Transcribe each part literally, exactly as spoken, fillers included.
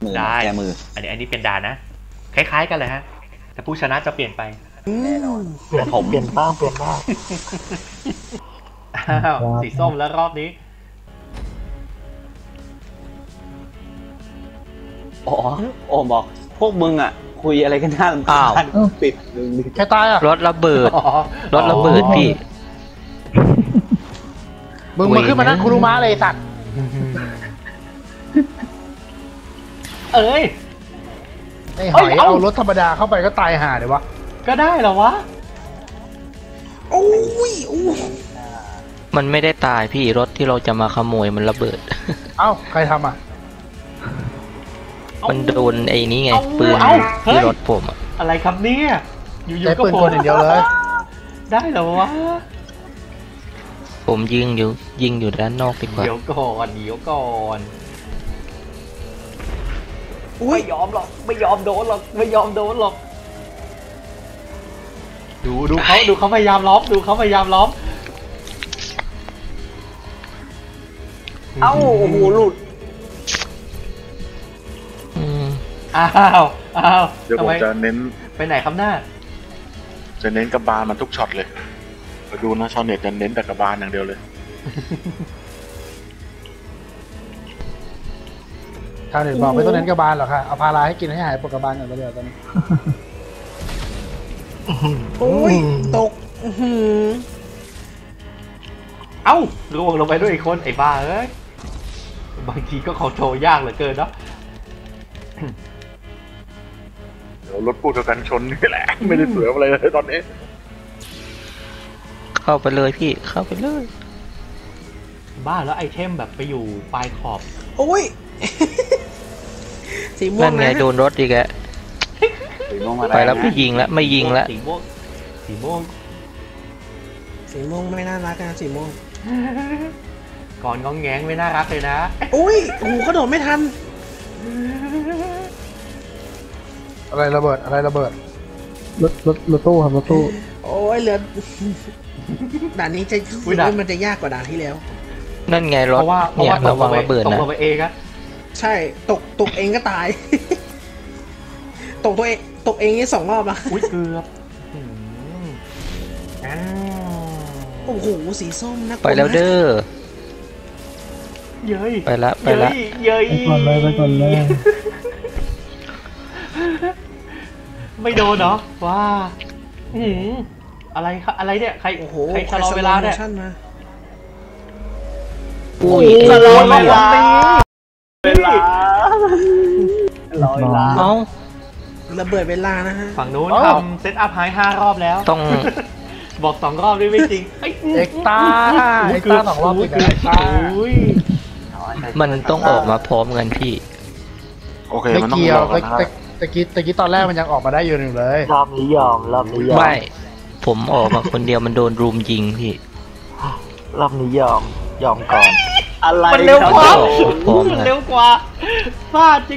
ได้แก้มืออันนี้อันนี้เป็นด่านนะคล้ายๆกันเลยฮะแต่ผู้ชนะจะเปลี่ยนไปแต่ผมเปลี่ยนบ้างเปลี่ยนบ้างอ้าวสีส้มแล้วรอบนี้อ๋อโอ้บอกพวกมึงอ่ะคุยอะไรกันหน้าลำคาญปิดแค่ตายอ่ะรถระเบิดรถระเบิดพี่มึงมึงขึ้นมานั่งคุรุมะเลยสัตว์เอ้ยไอ้หอยเอารถธรรมดาเข้าไปก็ตายห่าเลยวะก็ได้เหรอวะโอ้ยมันไม่ได้ตายพี่รถที่เราจะมาขโมยมันระเบิดเอ้าใครทำอ่ะมันโดนไอ้นี้ไงปืนที่รถผมอะอะไรครับเนี่ยอยู่ๆก็โผล่อย่างเดียวเลยได้เหรอวะผมยิงอยู่ยิงอยู่ด้านนอกดีกว่าเดี๋ยวก่อนเดี๋ยวก่อนไม่ยอมหรอกไม่ยอมโดนหรอกไม่ยอมโดนหรอกดูดูเขาดูเขาพยายามล้อมดูเขาพยายามล้อมเอ้าโอ้โหหลุดอ้าวอ้าวเดี๋ยวผมจะเน้นไปไหนครับหน้าจะเน้นกระบาลมันทุกช็อตเลยไปดูนะชาวเน็ตจะเน้นแต่กระบาลอย่างเดียวเลยชาวเน็ตบอกไม่ต้องเน้นกระบาลหรอกค่ะเอาพาราให้กินให้หายปวดกระบาลก่อนก็เดี๋ยวตอนนี้โอ้ยตกเอ้าล่วงลงไปด้วยอีกคนไอ้บ้าเอ้ยบางทีก็คอนโทรลยากเหลือเกินเนาะเดี๋ยวรถพูดกันชนนี่แหละไม่ได้เสืออะไรเลยตอนนี้เข้าไปเลยพี่เข้าไปเลยบ้าแล้วไอเทมแบบไปอยู่ปลายขอบโอ้ยสีม่วงนั่นไงโดนรถอีกแล้วไปแล้วไม่ยิงแล้วไม่ยิงแล้วสีม่วงสีม่วงสีม่วงไม่น่ารักนะสีม่วงก่อนงองแงงไม่น่ารักเลยนะอุ้ยโอ้โหกระโดดไม่ทันอะไรระเบิดอะไรระเบิดรถรถรถตู้ครับรถตู้โอ้ยเหลือด่านนี้จะมันจะยากกว่าด่านที่แล้วนั่นไงรถเพราะว่าเนี่ยระวังระเบิดนะตกลงไปเองอะใช่ตกตกเองก็ตายตกตัวเองตกเองนี่สองรอบละอุ้ยเกือบโอ้โหสีส้มนะไปแล้วเด้อเย้ยไปละไปละเย้ยไปก่อนเลยไปก่อนเลยไม่โดนเหรอว้าอืมอะไรอะไรเนี่ยใครโอ้โหใครชะลอเวลาเนี่ยอุ้ยชะลอเวลาเวลาลอยลาเอ้าระเบิดเวลานะฮะฝั่งนู้นทำเซตอัพไฮห้ารอบแล้วต้องบอกสองรอบด้วยไม่จริงเอ็กตาเอ็กตาสองรอบติดกันมันต้องออกมาพร้อมกันพี่โอเคไม่เกี่ยวตะกี้ตะกี้ตอนแรกมันยังออกมาได้อยู่หนึ่งเลยรอบนี้ยอมรอบนี้ยอมไม่ผมออกมาคนเดียวมันโดนรุมยิงพี่รอบนี้ยอมยอมก่อนอะไรมันเร็วกว่ามันเร็วกว่าพลาดจริง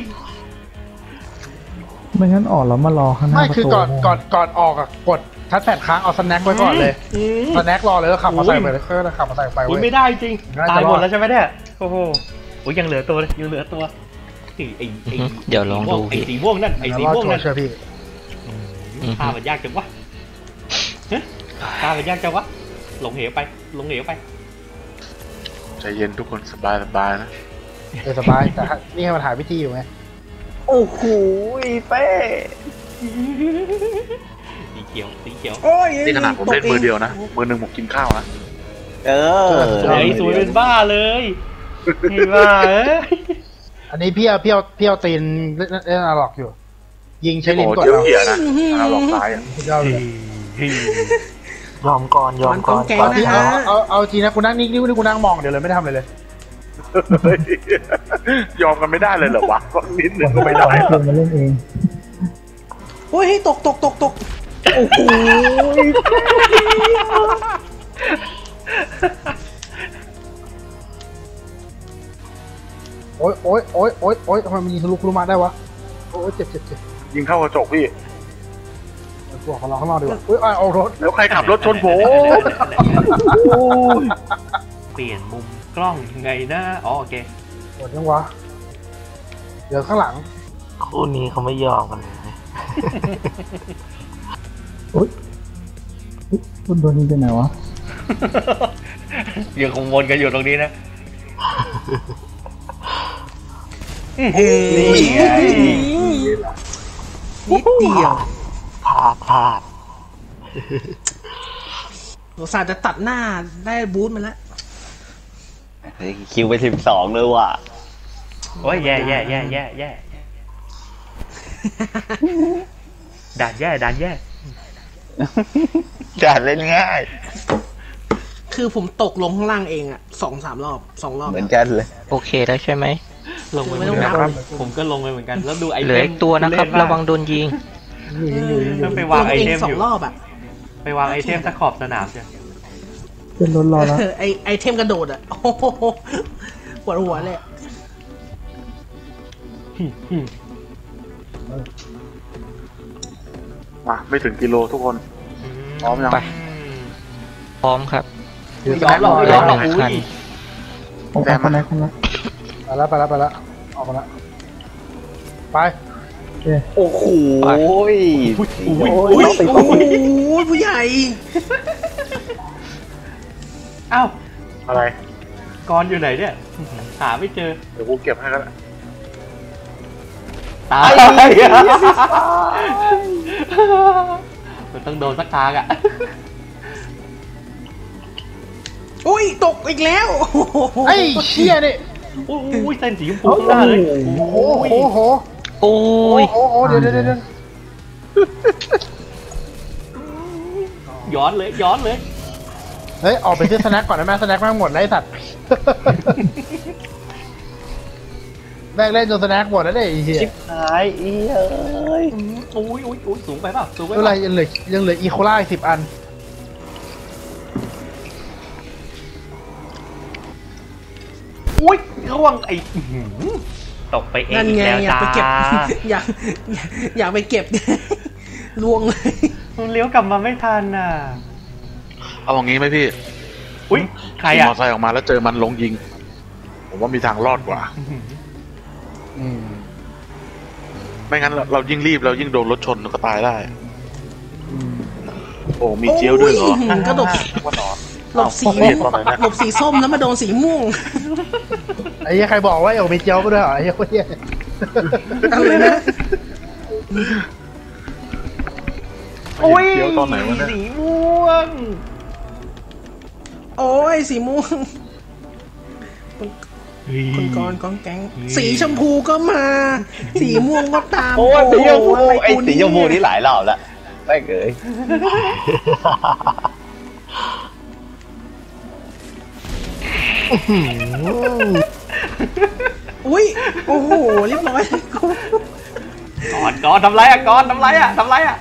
ไม่งั้นออกแล้วมารอข้างหน้าไม่คือก่อนก่อนก่อนออกอะกดทัชแพดค้างเอาสแน็คไว้ก่อนเลยสแน็ครอเลยแล้วขับมาใส่ไปเลยค่อยขับมาใส่ไปอุ้ยไม่ได้จริงตายหมดแล้วใช่ไหมเนี่ยโอ้โหอุ้ยยังเหลือตัวยังเหลือตัวไอ้ไอ้เดี๋ยวลองดูไอ้สีม่วงนั่นไอ้สีม่วงนั่นเชื่อพี่ฆ่ามันยากจังวะฆ่ามันยากจังวะหลงเหวไปหลงเหวไปใจเย็นทุกคนสบายสบายนะเออสบายแต่นี่ให้มันหาวิธีอยู่ไงโอ้โหเป้สีเขียวสีเขียวนี่ขนาดผมเล่นมือเดียวนะมือหนึ่งผมกินข้าวนะเออไอ้สวยเป็นบ้าเลยไอ้บ้าเอ้ยอันนี้พี่เอาพี่เอาพี่เอาตีนเล่นเล่นอะล็อกอยู่ยิงใช้ลิ้นกดเอาเขียนะอะล็อกซ้ายอ่ะยอมก่อนยอมก่อนเอาเอาเอาจริงนะกูนั่งนิ่งๆกูนั่งมองเดี๋ยวเลยไม่ได้ทำอะไรเลยยอมกันไม่ได้เลยเหรอวะก็นิดหนึ่งก็ไม่ได้มาเล่นเองโอ้ยตกตกตกตกโอ้โหโอ๊ยโอ๊ยโอ๊ยโอ๊ยโอ๊ยทำไมมันยิงทะลุคุรุมะได้วะโอ๊ยเจ็บเจ็บเจ็บยิงเข้ากระจกพี่ตัวของเราข้างนอกดีกว่าอุ้ยเอารถแล้วใครขับรถชนผมเปลี่ยนมุมกล้องยังไงนะอ๋อโอเคหมดยังวะเดี๋ยวข้างหลังคู่นี้เขาไม่ยอมกันเลยคุณโดนยิงไปไหนวะยังคงวนกันอยู่ตรงนี้นะนี่ไงนิดเดียวพลาดพลาดโหสาจะตัดหน้าได้บูทมันแล้วคิวไปสิบสองเลยว่ะโอ้ยแย่แย่แย่แย่แย่ด่านแย่ด่านแย่จัดเล่นง่ายคือผมตกลงข้างล่างเองอะสองสามรอบสองรอบเหมือนกันเลยโอเคแล้วใช่ไหมลงไปไม่เหมืต้ออน งกันนับผมก็ลงไปเหมือนกันแล้วดูไอเหลืเทอมอีกตัวนะครับ ระวังโดนยิงต้องไปวางไอเองเทมสออง ยู่รอบอะไปวางไอเทมสักขอบสนามใช่เป็นรถรอแล้วไอไอเทมกระโดดอะโอ้โหปวดหัวเลยมาไม่ถึงกิโลทุกคน พร้อมยังไป พร้อมครับไม่ยอมหรอกไม่ยอมหรอกหนึ่งอุ้คันยผมเอาคนไหนคนละไปแล้วไปแล้วไปแล้วออกมาแล้วไปโอ้โหไปโอ้ยอุ้ยอุ้ยโอ้โหผู้ใหญ่อ้าวอะไรกรอยู่ไหนเนี่ยหาไม่เจอเดี๋ยวกูเก็บให้ก็ได้ตายมันต้องโดนสักทางอ่ะอุ้ยตกอีกแล้วไอ้เชี่ยนี่อุ้ยเส้นสีชมพูข้างหน้าเลยโอ้โหโอ้โหโอ้โอ้ยโหโอ้โหเดี๋ยวเดี๋ยวเดี๋ยวย้อนเลยย้อนเลยเฮ้ยออกไปซื้อสแน็คก่อนนะแม่สแน็คแม่งหมดแล้วไอ้สัตว์ แม่งเล่นจนสแน็คหมดแล้วเนี่ยไอ้เหี้ยชิบหายอีเอ้ยอุ้ยอุ้ยอุ้ยสูงไปเปล่าสูงไปไม่เปเป็นไรล่ายังเหลือยังเหลืออีโคล่าอีกสิบอันอุ้ยร่วงไอ้อื้อหือตกไปเองนั่นอีกไงแล้วอยากจ้าไปเก็บ อยากอยากอยากไปเก็บ ลวงเลยมันเลี้ยวกลับมาไม่ทันน่ะเอาอย่างงี้ไหมพี่อุ้ยใครขี่มอ่ะอเตอร์ไซค์ออกมาแล้วเจอมันลงยิง ผมว่ามีทางรอดกว่าอืมไม่งั้นเราเรายิ่งรีบเรายิ่งโดนรถชนก็ตายได้ โอ้มีเจียวด้วยเหรอโอ้ยกระดกว่านอนหลบสีเอ้าตอนไหนนะหลบสีส้มแล้วมาโดนสีม่วงไอ้เหี้ยใครบอกว่าไอ้โอมีเจียวไปด้วยเหรอไอ้เหี้ยโคตรเหี้ยอะไรนะอุ้ยเจียวตอนไหนวะเนี่ยสีม่วงโอ้ยสีม่วงคนกรกองแก๊งสีชมพูก็มา สีม่วงก็ตามโอ้ยสีชมพูโอะไรไอ้กูสีชมพูนี่หลายรอบแล้วแม่งเอ้ยอุ้ยโอ้โหเรียบร้อยกูก่อนก่อนทำไรอ่ะก่อนทำไรอ่ะทำไรอ่ะ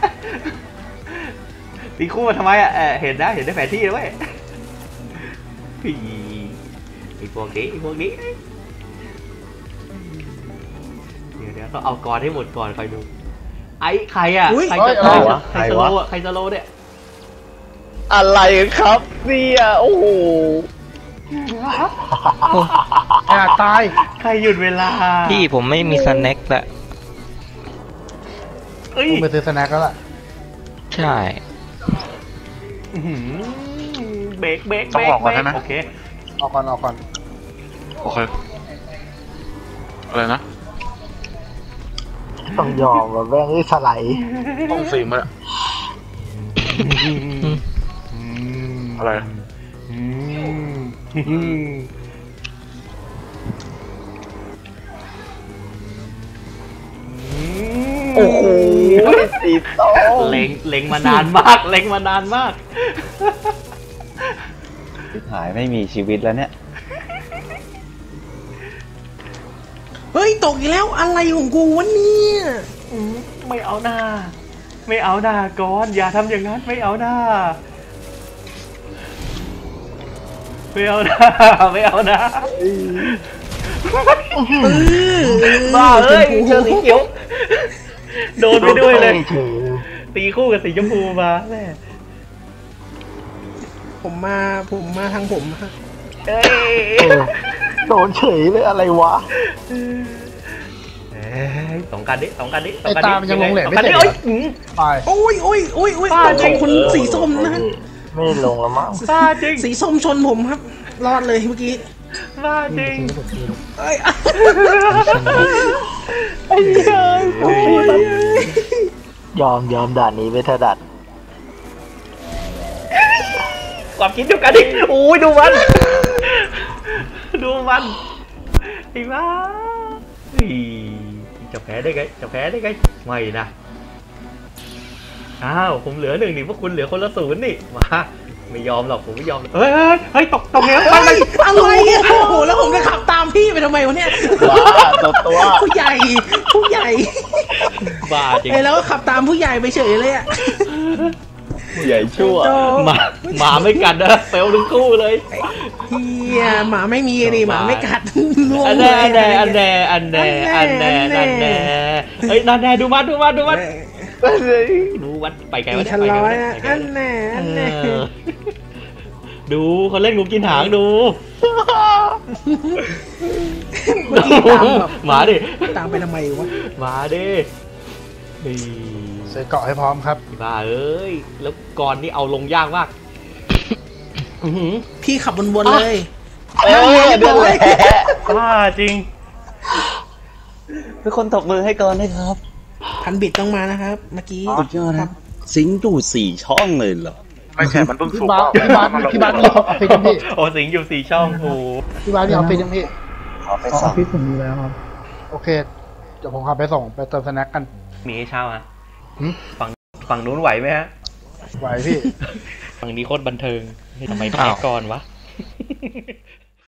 ตีคู่มาทำไมอ่ะเออเห็นนะเห็นได้แผนที่แล้วเว้ยอีไอ้พวกนี้ไอ้พวกนี้เดี๋ยวเดี๋ยวต้องเอากรให้หมดก่อนคอยดูไอ้ใครอ่ะใครจะใครจะใครสโลว์อ่ะใครสโลว์เนี่ยอะไรครับเนี่ยโอ้โหไอ้อาตายใครหยุดเวลาพี่ผมไม่มีสแน็คละเอ้ยกูไปซื้อสแน็คแล้วล่ะใช่อื้อหือเบรกเบรกต้เบองรอก อกเบก่อนรใช่กไหมโอเคออกก่อนออกก่อนโอเค อะไรนะต้องยอมว่าแม่งสไลด์ต้องซีมมาแล้วอะไรอืมโอ้โหสีส้มเล็งเล็งมานานมากเล็งมานานมากหายไม่มีชีวิตแล้วเนี่ยเฮ้ยตกอีกแล้วอะไรของกูวะเนี่ยอืมไม่เอาหน้า ไม่เอาหน้าก่อนอย่าทำอย่างนั้นไม่เอาหน้า ไม่เอาหน้าไม่เอาหน้าเออบ้าเอ้ยชมพูเจอสีเขียวโดนไปด้วยเลย ตีคู่กับสีชมพูมาแม่ผมมาผมมาทางผมฮะเอ้ยโดนเฉยเลยอะไรวะเอ้ยสองกันดิสองกันดิสองไอ้กันดิตามยังลงเหลวไม่สองเสร็กันจดิเหรเอ้อยอืมไปโอ้ยโอ้ยโอ้ยโอ้ยบ้าต้องจริของ บคุณสีส้มนะฮะไม่ลงแล้วมั้งบ้าจริงสีส้มชนผมครับ รอดเลยเมื่อกี้บ้าจริงเอ้ยไอ้เหี้ยโอ้ยยอมยอมด่านนี้ไม่ถนัดความคิดเดียวกันดิโอ้ยดูมัน ดูมันไอ้บ้าเฮ้ยจะแพ้ได้ไงจะแพ้ได้ไงไม่นะอ้าวผมเหลือหนึ่งนี่พวกคุณเหลือคนละศูนย์นี่มาไม่ยอมหรอกผมไม่ยอมเฮ้ยเฮ้ยเฮ้ยตกตกเหวไปเอ้ไปยอะไรอ่ะโอ้โหแล้วผมจะขับตามพี่ไปทำไมวะเนี่ยว้าตัวตัวผู้ใหญ่ผู้ใหญ่บ้าจริงเอ้ยแล้วก็ขับตามผู้ใหญ่ไปเฉยเลยอ่ะใหญ่ชั่วโจหมาหมาไม่กัดนะเฟลทั้งคู่เลยเฮียหมาไม่มีดิหมาไม่กัดล่วงอันเลแน่ยอันแน่อันแน่อันแน่อันแน่อันแน่เฮ้ยนั่นแน่ดูมันดูมันดูมันดูวัดไปไกลมีวัดทันไปไกลร้อวัยดอ่ะไปไกลอันแน่อันแน่เออดูเขาเล่นงูกินหางดูเมื่อกี้ตามแบบหมาดิตามไปทำไมวะหมาดินี่ใส่เกาะให้พร้อมครับบ้าเอ้ยแล้วก่อนนี่เอาลงยากมากอื้อหือพี่ขับวนๆเลยเออเดือดแหละบ้าจริงทุกคนตบมือให้ก่อนนะครับพันบิดต้องมานะครับเมื่อกี้สุดยอดนะสิงห์ดูดสี่ช่องเลยเหรอไม่ใช่มันเพิ่งพี่สุกบาสพี่บาสพี่บาสมีออฟฟิศยังพี่โอ้สิงอยู่สี่ช่องโอ้พี่บาสมีออฟฟิศยังพี่ขอไปอสั่อง ฟฟิศผมมีแล้วครับ โอเค เดี๋ยวผมขับไปส่งไปเติมสแน็คกันมีให้เช่าอ่ะหืมฝั่งฝั่งนู้นไหวไหมฮะไหวพี่ฝั่งนี้โคตรบันเทิงเฮ้ยทำไมแพ้ก่อนวะ